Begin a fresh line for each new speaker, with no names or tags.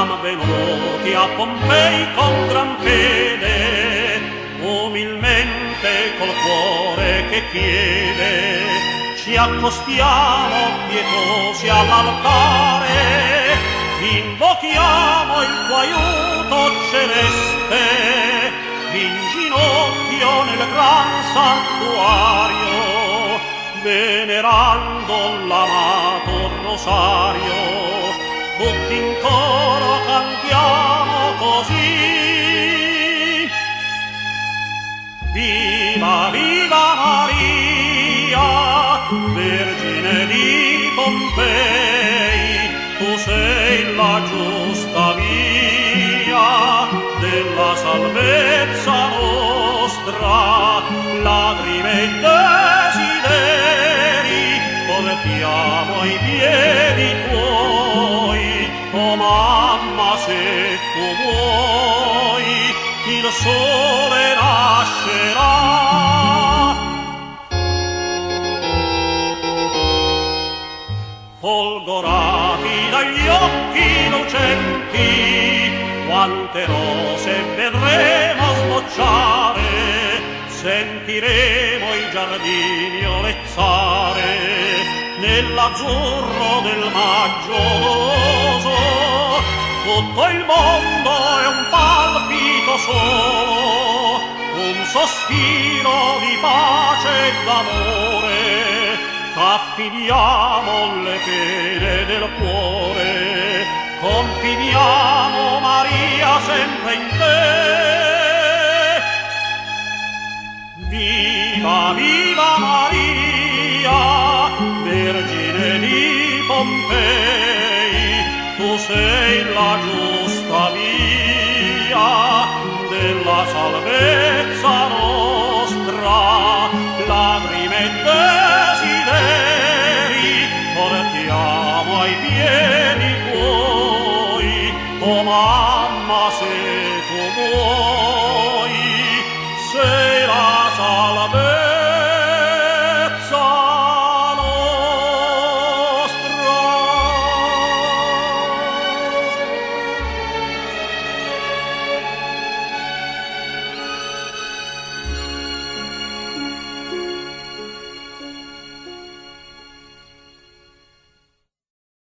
siamo venuti a Pompei con gran fede, umilmente col cuore che chiede, ci accostiamo pietosi all'altare, invochiamo il tuo aiuto celeste, in ginocchio nel gran santuario, venerando l'amato rosario, tutti in coro cantiamo così. Viva, viva Maria, Vergine di Pompei, tu sei la giusta via della salvezza nostra, lacrime e desideri portiamo ai piedi tuoi. O mamma, se tu vuoi, il sole nascerà. Folgorati dagli occhi lucenti, quante rose vedremo sbocciare, sentiremo i giardini olezzare nell'azzurro del maggio odoroso. Tutto il mondo è un palpito solo, un sospiro di pace e d'amore, t'affidiamo le pene del cuore, confidiamo Maria sempre in te. Viva, viva Maria, Vergine di Pompei, tu sei la giusta via della salvezza